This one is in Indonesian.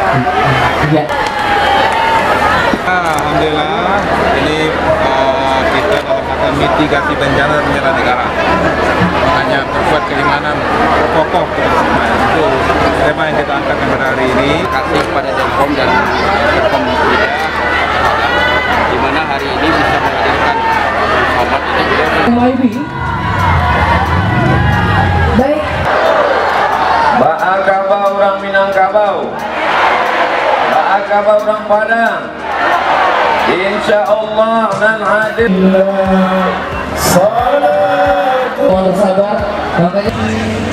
Ya. Alhamdulillah, ini kita dalam rangka mitigasi bencana negara. Hanya berbuat keimanan kokoh kebersamaan. Itu tema yang kita angkat pada hari ini. Kasih kepada Telkom dan Telkom Media, di mana hari ini bisa menghadirkan sahabat ini. Baik. Ba'akabau orang Minangkabau, ba'akabau orang Padang. Insya Allah nan hadir. Salat. Sabar. Makanya.